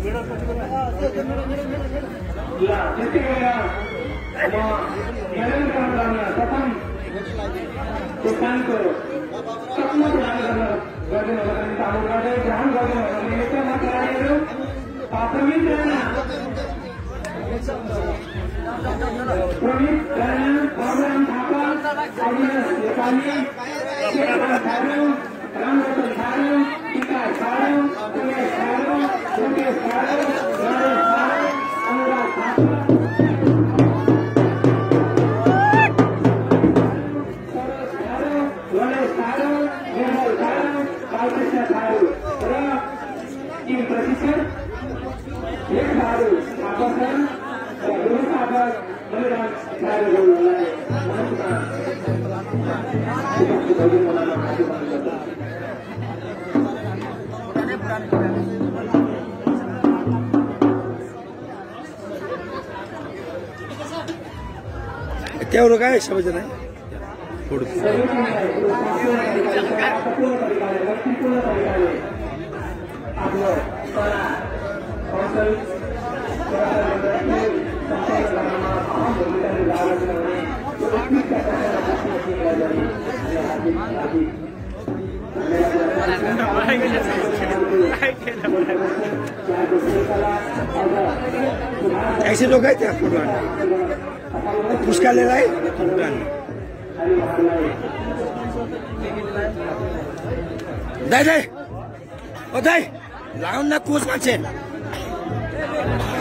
क्या हो रहा है सब जना ऐसे लोग हैं क्या पुरस्कार ले रहा है दाई दाई ओ दाई लाउन ना कोच मान्छे